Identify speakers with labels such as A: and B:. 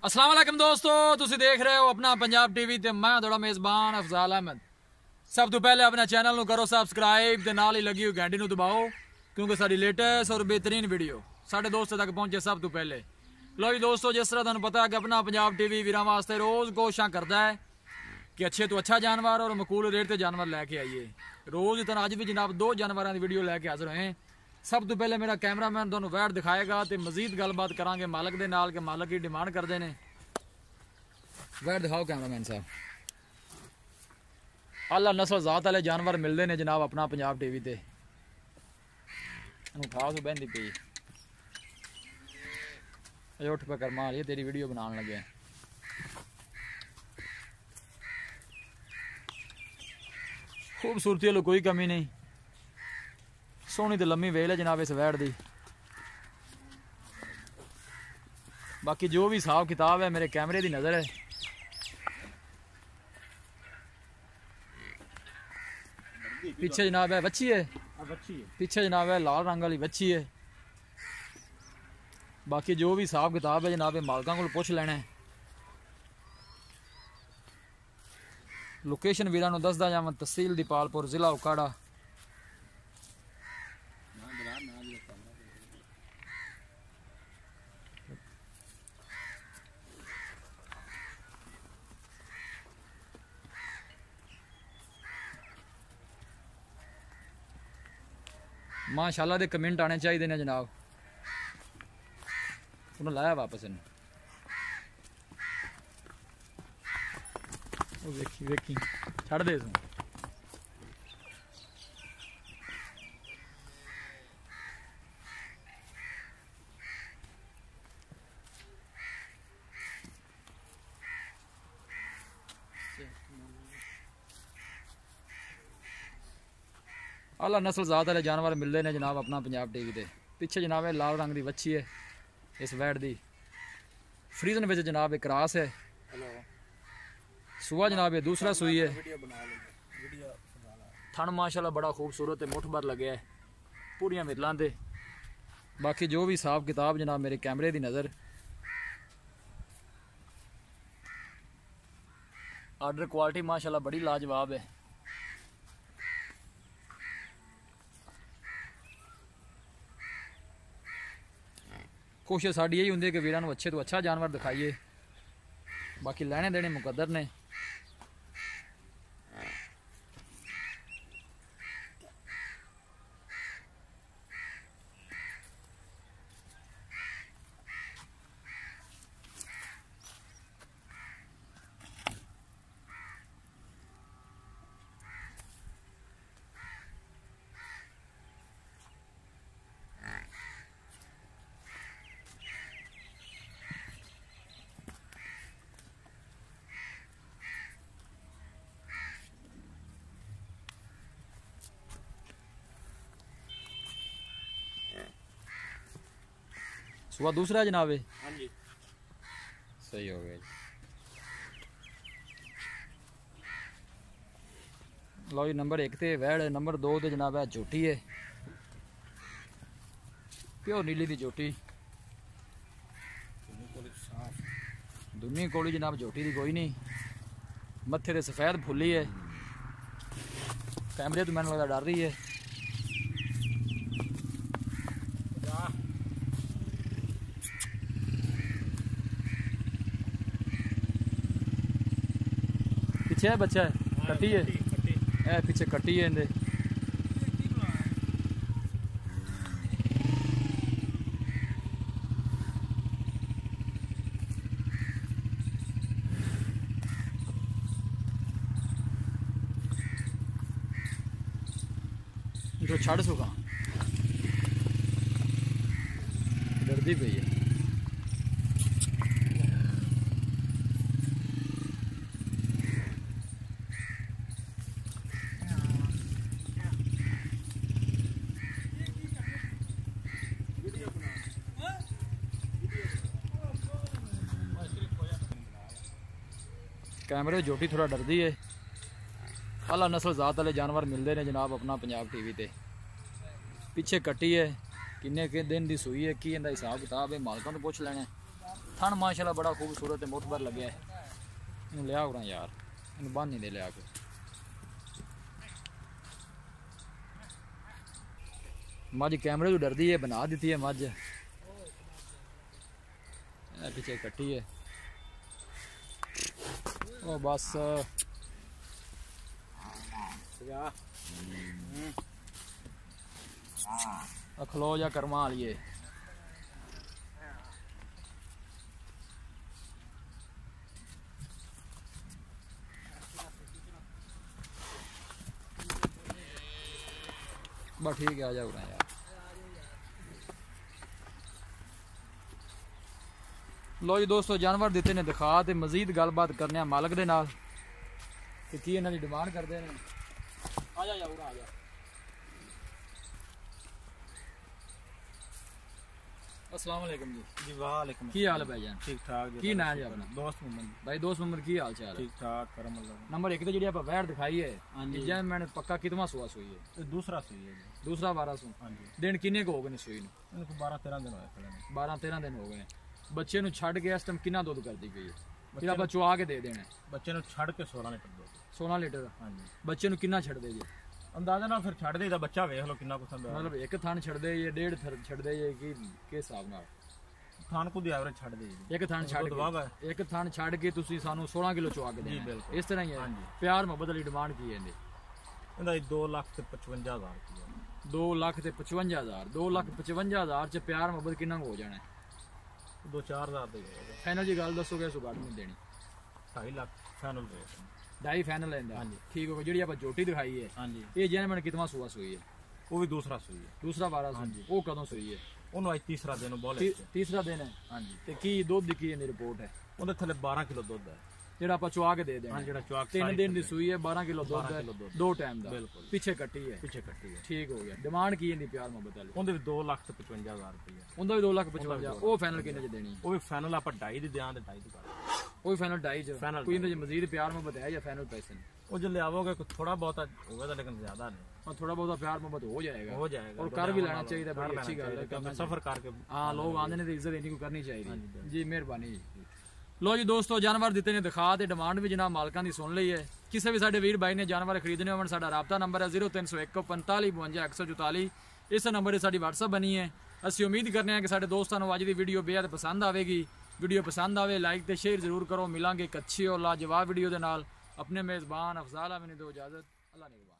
A: अस्सलाम वालेकुम दोस्तों, तुसी देख रहे हो अपना पंजाब टीवी ते मैं थोड़ा मेज़बान अफजाल अहमद। सब तो पहले अपने चैनल को करो सब्सक्राइब ते नाल ही लगी हुई घंटी दबाओ क्योंकि सारी लेटेस्ट और बेहतरीन वीडियो साढ़े दोस्तों तक पहुंचे सब तो पहले। लो जी दोस्तों, जिस तरह तुहानू पता है कि अपना पंजाब टीवी वीरां वास्ते रोज़ कोशिशां करता है कि अच्छे तो अच्छा जानवर और मकूल रेट से जानवर लैके आइए। रोज़ तरह अज भी जनाब 2 जानवरों की वीडियो लैके हाजिर होए। सब तो पहले मेरा कैमरामैन तुहानू वैट दिखाएगा तो मजीद गलबात करांगे मालक के नाल कि मालक की डिमांड करते हैं। वैट दिखाओ कैमरामैन साहब। आला नस्ल जात वाले जानवर मिलते हैं जनाब अपना पंजाब टीवी ते। खास बहती पी उठ पे कर्मा ये तेरी वीडियो बनाने लगे। खूबसूरती वालों कोई कमी नहीं, सोहनी तो लम्मी वेल है जनाब इस वैट दी। बाकी जो भी हिसाब किताब है मेरे कैमरे की नज़र है। पीछे जनाब है बच्ची है, पीछे जनाब है लाल रंग वाली बच्ची है। बाकी जो भी हिसाब किताब है जनाब मालकों को पुछ लेना है। लोकेशन वीरां नूं दसदा जावां, तहसील दीपालपुर, जिला उकाड़ा। माशाल्लाह दे कमेंट आने चाहिए ने जनाब। उन्हें लाया वापस इन वेखी वेखी छड़ दे तू। आला नस्ल जात वाले जानवर मिलते हैं जनाब अपना पंजाब टीवी ते। पिछे जनाब लाल रंग की बच्ची है इस वैट दी। फ्रीजन में जनाब एक क्रास है। सुबह जनाब ये दूसरा सुई है। थन माशाल्लाह बड़ा खूबसूरत है, मुठ भर लगे है पूरियां मिरलां ते। बाकी जो भी हिसाब किताब जनाब मेरे कैमरे की नज़र। आर्डर क्वालिटी माशाल्लाह बड़ी लाजवाब है। कोशिश साड़ी यही होंगी कि वीरां नूं अच्छे तो अच्छा जानवर दिखाइए। बाकी लेने देने मुकद्दर ने। सुबह दूसरा जनाब है। हाँ जी सही हो गया जी। लो जी नंबर 1 ते वैड़, नंबर 2 ते जनाब है झोटी है, प्योर नीली दी झोटी। दुनी कोली जनाब झोटी दी कोई नहीं। मत्थे ते सफेद फुली है। कैमरे तो मैंने लगता डर रही है। पीछे है बच्चा है, कट्टी है ए पीछे कट्टी है इंदे। जो छड़ सुखा डरदी पई है। कैमरे जोटी थोड़ा डरदी है। आला नस्ल जात वाले जानवर मिलते हैं जनाब अपना पंजाब टीवी ते। पिछे कट्टी है, किन्ने के दिन की सूई है, की इनका हिसाब किताब है मालकों तो पुछ लेना। थन माशाल्लाह बड़ा खूबसूरत है, मोतबर लगे है। इन्हें लिया होना यार, इन्हें बांध नहीं दे लिया के। मज कैमरे तो डरती है, बना दी है मज पीछे कट्टी है। ओ बस खलो जा कर्मा लिए बस ठीक है, आ जाओ यार। लो जी दोस्तों, जानवर दिते ने दिखा ते मजीद गलबात करने मालक दे नाल ते की इन्हां दी डिमांड करदे ने। आ जा यार, आ जा। अस्सलाम वालेकुम जी।
B: वालेकुम।
A: की हाल है भाईजान?
B: ठीक ठाक जी।
A: की नाम है जी अपना?
B: दोस्त मोहम्मद
A: भाई दोस्त मोहम्मद, की हाल चाल है?
B: ठीक ठाक करम अल्लाह।
A: नंबर 1 ते जेडी आपा वैट दिखाई है,
B: हां जी,
A: जैन मैंने पक्का कितवा सुआ सुई है?
B: ये दूसरा सुई है जी।
A: दूसरा 1200।
B: हां जी।
A: दिन किन्ने को हो गए सुई नु?
B: इनको 12-13 दिन होए खड़े ने।
A: 12-13 दिन हो गए। बच्चे नु छड़ के इस टाइम कितना दूध करदी पई है? फिर आपा चुआ के दे देना।
B: बच्चे नु छड़ के 16 लीटर दूध।
A: 16 लीटर।
B: हां जी।
A: बच्चे नु कितना छड़ दे जी?
B: अंदाजा ना फिर छड़ देदा, बच्चा वेख लो कितना कुछ
A: मतलब एक थान छड़ दे ये, डेढ़ छड़ दे ये, की के हिसाब नाल?
B: थान को दी एवरेज छड़ दे जी।
A: एक थान छड़ के, एक थान छड़ के तुसी सानू 16 किलो चुआ के देना।
B: बिल्कुल
A: इस तरह ही है।
B: हां जी।
A: प्यार मोहब्बत वाली डिमांड की है इंदी?
B: इंदा 2,55,000 रुपया।
A: 2,55,000। 2,55,000 च प्यार मोहब्बत किन्ना हो जाना है?
B: 2-4 हज़ार दे होगा।
A: फाइनल जी गल दसोगे सुगाड़ नहीं देनी?
B: 2.5 लाख फाइनल दे।
A: 2.5 फाइनल लेंदा?
B: हां जी।
A: ठीक हो गया। जेडी आपा जोटी दिखाई है,
B: हां जी,
A: ये जैन मैंने कितना सुआ सुई है?
B: वो भी दूसरा सुई है।
A: दूसरा 1200। वो कदों सुई है?
B: ਉਹਨੂੰ ਅੱਜ ਤੀਸਰਾ ਦਿਨ ਬੋਲੇ।
A: तीसरा दिन है।
B: ਹਾਂਜੀ।
A: ਤੇ ਕੀ ਦੁੱਧ ਦੀ ਕੀ ਇਹਦੀ ਰਿਪੋਰਟ ਹੈ?
B: ਉਹਦੇ ਥੱਲੇ 12 ਕਿਲੋ ਦੁੱਧ ਹੈ।
A: ਜਿਹੜਾ ਆਪਾਂ ਚੁਆ ਕੇ ਦੇ ਦੇਣਾ?
B: ਹਾਂ, ਜਿਹੜਾ ਚੁਆ ਕੇ
A: 3 ਦਿਨ ਦੀ ਸੂਈ ਹੈ, 12 ਕਿਲੋ ਦੁੱਧ ਹੈ, 2 ਟਾਈਮ ਦਾ।
B: ਬਿਲਕੁਲ।
A: ਪਿੱਛੇ ਕੱਟੀ ਹੈ?
B: ਪਿੱਛੇ ਕੱਟੀ ਹੈ।
A: ਠੀਕ ਹੋ ਗਿਆ। ਡਿਮਾਂਡ ਕੀ ਇਹਦੀ ਪਿਆਰ ਮੁਹੱਬਤ ਵਾਲੀ?
B: ਉਹਦੇ ਵੀ 2,55,000 ਰੁਪਏ।
A: ਉਹਦਾ ਵੀ 2,55,000। ਉਹ ਫਾਈਨਲ ਕਿੰਨੇ ਚ ਦੇਣੀ?
B: ਉਹ ਵੀ ਫਾਈਨਲ ਆਪਾਂ 2.5 ਦੀ ਦਿਆਂ ਤੇ 2.5 ਦੀ ਕਰ।
A: ਉਹ ਵੀ ਫਾਈਨਲ 2.5 ਚ? ਕੋਈ ਇਹਦੇ ਚ ਮਜ਼ੀਦ ਪਿਆਰ ਮੁਹੱਬਤ ਹੈ ਜਾਂ ਫਾਈਨਲ ਪੈਸੇ ਨੇ?
B: ਉਹ ਜੇ ਲਿਆਵੋਗੇ ਕੋਈ ਥੋੜਾ ਬਹੁਤਾ ਹੋਗਾ ਤਾਂ, ਲੇਕਿਨ ਜ਼ਿਆਦਾ ਨਹੀਂ।
A: और थोड़ा बहुत प्यार मोहब्बत हो जाएगा।
B: हो जाएगा।
A: और कर भी लेना चाहिए, बड़ी अच्छी गल है।
B: सफर करके
A: हाँ, लोग आंदे ने तो इज्जत इन्हीं को करनी चाहिए जी। मेहरबानी जी। लो जी दोस्तों, जानवर दिते ने दिखा ते डिमांड भी जनाब मालकां दी सुन लई है। किसी भी साडे वीर भाई ने जानवर खरीदने होवन, साडा राबता नंबर है 0301 45 52 144। इस नंबर से साडी WhatsApp बनी है। ਅਸੀਂ उम्मीद करने हैं कि साडे दोस्तां नूं अज दी वीडियो बेहद पसंद आवेगी। वीडियो पसंद आवे लाइक ते शेयर जरूर करो। मिलांगे एक अच्छी और लाजवाब वीडियो दे नाल। अपने मेज़बान अफजाल आमिनी दो इजाजत। अल्लाह ने